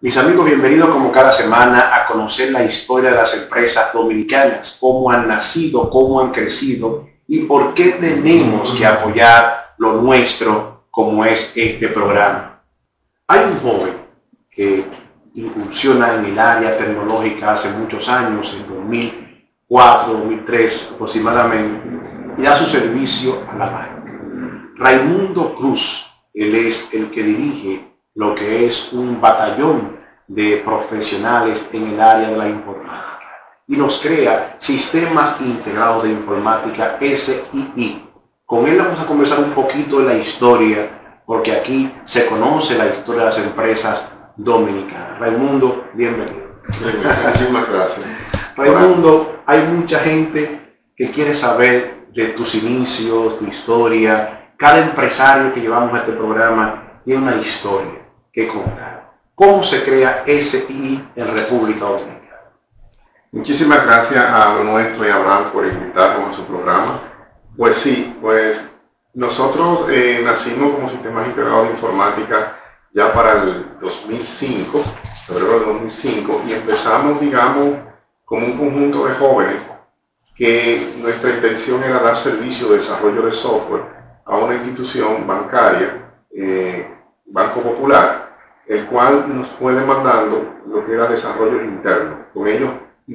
Mis amigos, bienvenidos como cada semana a conocer la historia de las empresas dominicanas, cómo han nacido, cómo han crecido y por qué tenemos que apoyar lo nuestro como es este programa. Hay un joven que incursiona en el área tecnológica hace muchos años, en 2004, 2003 aproximadamente, y da su servicio a la banca. Raimundo Cruz, él es el que dirige lo que es un batallón de profesionales en el área de la informática y nos crea sistemas integrados de informática SII. Con él vamos a conversar un poquito de la historia, porque aquí se conoce la historia de las empresas dominicanas. Raimundo, bienvenido. Muchísimas gracias. Raimundo, hay mucha gente que quiere saber de tus inicios, tu historia. Cada empresario que llevamos a este programa tiene una historia que contar. ¿Cómo se crea SII en República Dominicana? Muchísimas gracias a lo nuestro y a Abraham por invitarnos a su programa. Pues sí, pues nosotros nacimos como sistemas integrados de informática ya para el 2005, febrero del 2005, y empezamos, digamos, como un conjunto de jóvenes que nuestra intención era dar servicio de desarrollo de software a una institución bancaria, Banco Popular, el cual nos fue demandando lo que era desarrollo interno. Con ellos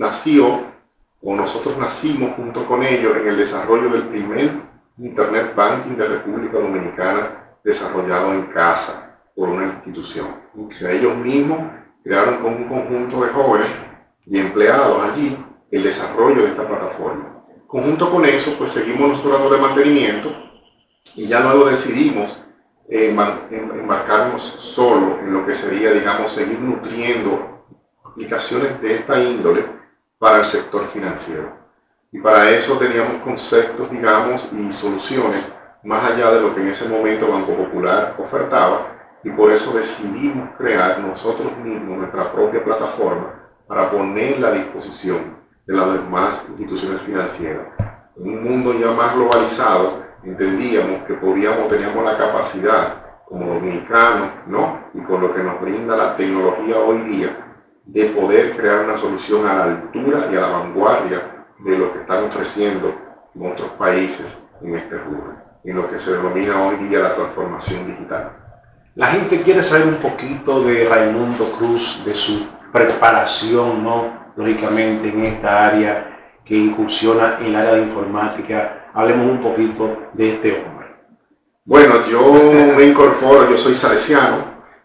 nosotros nacimos junto con ellos en el desarrollo del primer Internet Banking de República Dominicana desarrollado en casa por una institución. O sea, ellos mismos crearon con un conjunto de jóvenes y empleados allí el desarrollo de esta plataforma. Conjunto con eso, pues seguimos nosotros dando de mantenimiento y ya luego decidimos embarcarnos solo en lo que sería, digamos, seguir nutriendo aplicaciones de esta índole para el sector financiero. Y para eso teníamos conceptos, digamos, y soluciones más allá de lo que en ese momento Banco Popular ofertaba, y por eso decidimos crear nosotros mismos nuestra propia plataforma para ponerla a disposición de las demás instituciones financieras. En un mundo ya más globalizado, entendíamos que teníamos la capacidad como dominicanos, ¿no? Y con lo que nos brinda la tecnología hoy día, de poder crear una solución a la altura y a la vanguardia de lo que están ofreciendo en otros países en este rubro, en lo que se denomina hoy día la transformación digital. La gente quiere saber un poquito de Raimundo Cruz, de su preparación, ¿no? Lógicamente en esta área que incursiona en el área de informática. Hablemos un poquito de este hombre. Bueno, yo me incorporo, yo soy salesiano,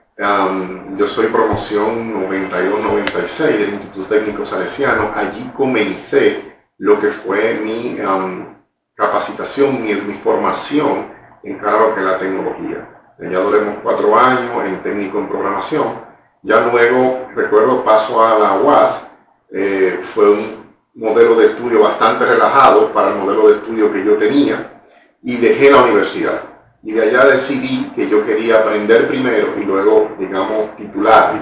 yo soy promoción 92-96 del Instituto Técnico Salesiano. Allí comencé lo que fue mi capacitación, mi formación en cada lo que es la tecnología. Ya duremos 4 años en técnico en programación. Ya luego, recuerdo, paso a la UAS, fue un modelo de estudio bastante relajado para el modelo de estudio que yo tenía, y dejé la universidad. Y de allá decidí que yo quería aprender primero y luego, digamos, titular.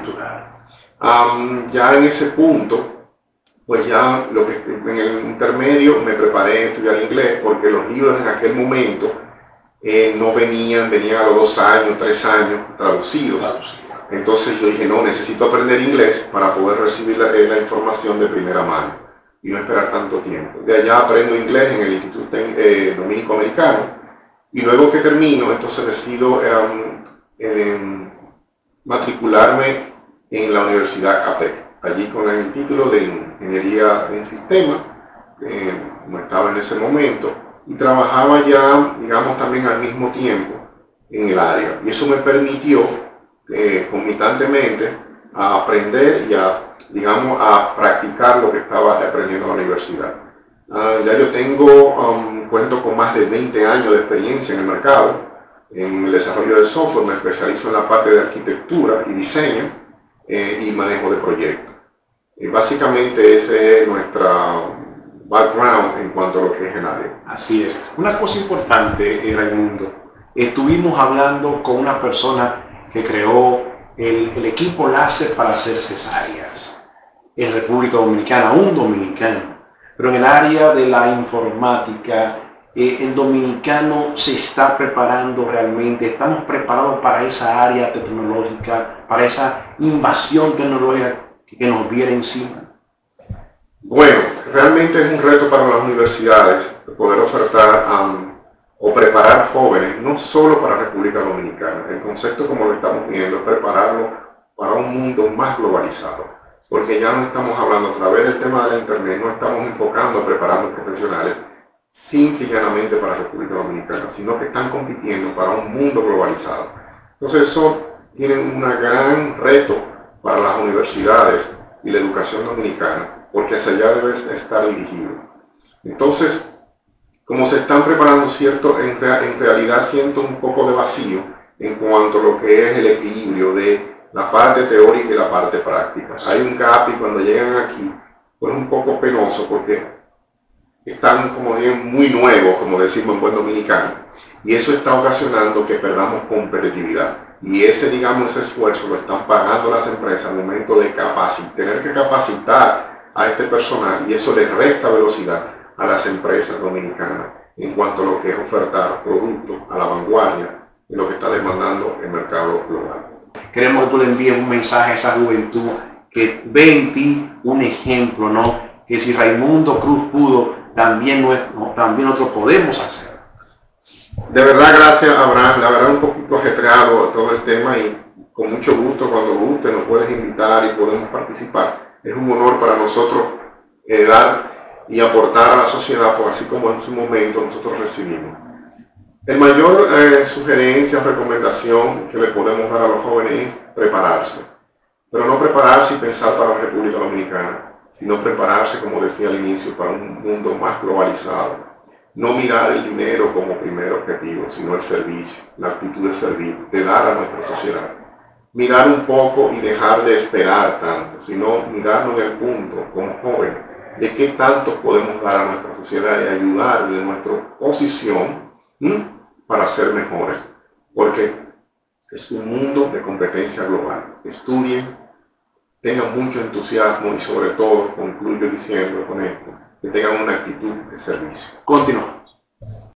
Ya en ese punto, pues ya en el intermedio me preparé a estudiar inglés, porque los libros en aquel momento no venían a los 2 años, 3 años traducidos. Entonces yo dije, no, necesito aprender inglés para poder recibir la información de primera mano y no esperar tanto tiempo. De allá aprendo inglés en el Instituto Dominico Americano, y luego que termino, entonces decido matricularme en la Universidad CAPEC, allí con el título de Ingeniería en Sistemas, como estaba en ese momento, y trabajaba ya, digamos, también al mismo tiempo en el área. Y eso me permitió, concomitantemente, a aprender y a practicar lo que estaba aprendiendo en la universidad. Ya yo cuento con más de 20 años de experiencia en el mercado, en el desarrollo de software. Me especializo en la parte de arquitectura y diseño y manejo de proyectos. Básicamente ese es nuestro background en cuanto a lo que es el área. Así es. Una cosa importante, Raimundo, estuvimos hablando con una persona que creó el equipo láser para hacer cesáreas en República Dominicana, un dominicano, pero en el área de la informática el dominicano se está preparando realmente, estamos preparados para esa área tecnológica, para esa invasión tecnológica que nos viene encima. Bueno, realmente es un reto para las universidades poder ofertar o preparar jóvenes, no solo para República Dominicana. El concepto, como lo estamos viendo, es prepararlo para un mundo más globalizado, porque ya no estamos hablando a través del tema de la Internet, no estamos enfocando, preparando profesionales simple y llanamente para República Dominicana, sino que están compitiendo para un mundo globalizado. Entonces eso tiene un gran reto para las universidades y la educación dominicana, porque hacia allá debe estar dirigido. Entonces, como se están preparando, cierto, en realidad siento un poco de vacío en cuanto a lo que es el equilibrio de la parte teórica y la parte práctica. Hay un gap y cuando llegan aquí, pues es un poco penoso porque están como bien muy nuevos, como decimos en buen dominicano, y eso está ocasionando que perdamos competitividad. Y ese, digamos, ese esfuerzo lo están pagando las empresas al momento de tener que capacitar a este personal, y eso les resta velocidad a las empresas dominicanas en cuanto a lo que es ofertar productos a la vanguardia de lo que está demandando el mercado global. Queremos que tú le envíes un mensaje a esa juventud que ve en ti un ejemplo, ¿no? Que si Raimundo Cruz pudo, también nosotros podemos hacer. De verdad, gracias Abraham, la verdad un poquito ajetreado todo el tema y con mucho gusto, cuando guste nos puedes invitar y podemos participar. Es un honor para nosotros dar y aportar a la sociedad, pues así como en su momento nosotros recibimos. El mayor sugerencia, recomendación que le podemos dar a los jóvenes es prepararse, pero no prepararse y pensar para la República Dominicana, sino prepararse, como decía al inicio, para un mundo más globalizado. No mirar el dinero como primer objetivo, sino el servicio, la actitud de servir, de dar a nuestra sociedad. Mirar un poco y dejar de esperar tanto, sino mirarnos en el punto, como jóvenes, de qué tanto podemos dar a nuestra sociedad y ayudar de nuestra posición para ser mejores. Porque es un mundo de competencia global. Estudien, tengan mucho entusiasmo y sobre todo, concluyo diciendo con esto, que tengan una actitud de servicio. Continúa.